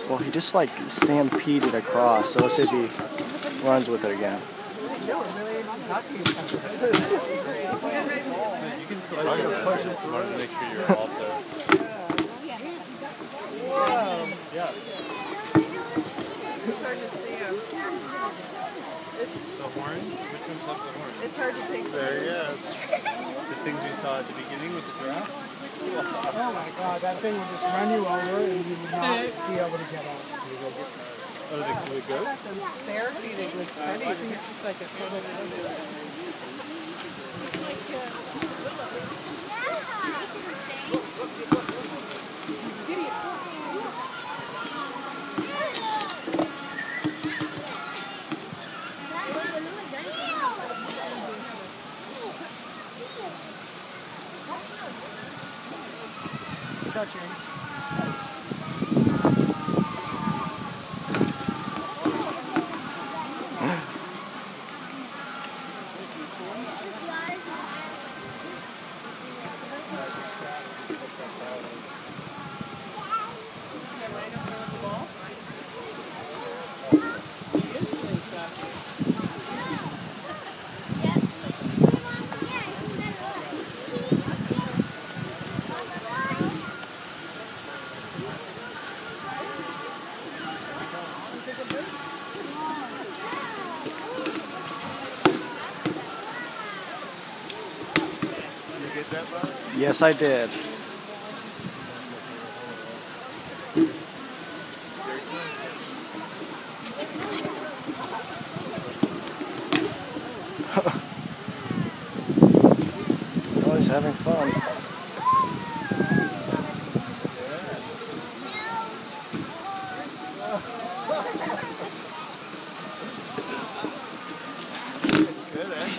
Well, he just like stampeded across, so let's see if he runs with it again. You can push it to make sure you're also. Yeah. It's hard to see him. The horns? Which one's up the horns? It's hard to take. There you go. The things we saw at the beginning with the giraffes? Oh my god, that thing would just run you over and you would not be able to get out. Oh, the goats? They're feeding with pennies. It's just like a total. Touching. Yes, I did. Oh, he's having fun. Good, eh?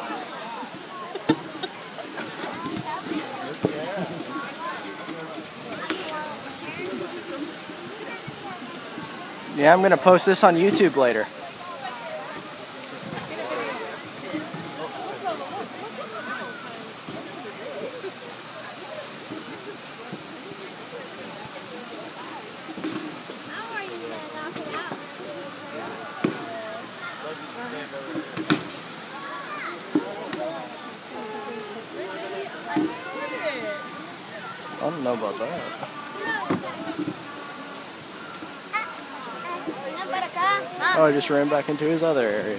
Yeah, I'm going to post this on YouTube later. I don't know about that. Oh, I just ran back into his other area.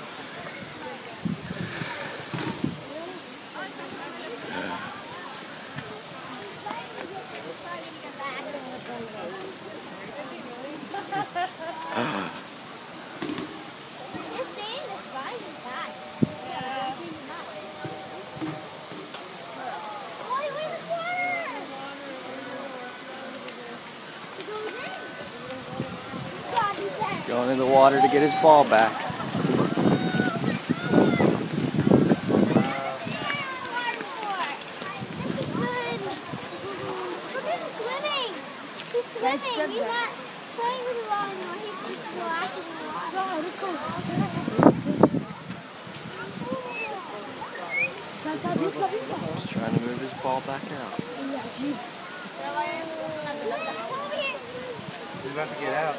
He's going in the water to get his ball back. He's swimming. He's not playing with the ball anymore. He's just splashing in the water. He's trying to move his ball back out. He's about to get out.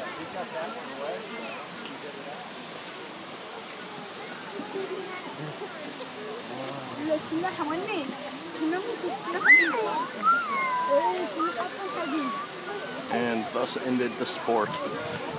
And thus ended the sport.